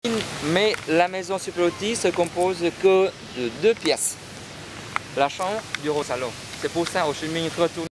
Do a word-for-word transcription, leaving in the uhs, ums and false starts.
Mais la maison super-loti se compose que de deux pièces. La chambre, bureau, salon. C'est pour ça que je me retourne.